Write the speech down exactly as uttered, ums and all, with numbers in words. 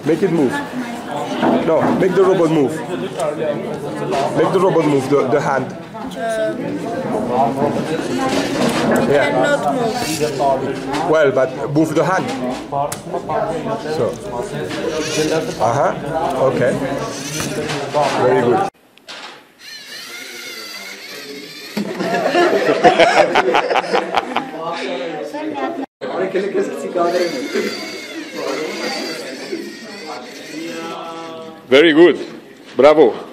Make it move. No, make the robot move. Make the robot move, the, the hand. It Yeah. cannot move. Well, but move the hand. So. Uh-huh. Okay. Very good. Very good. Bravo.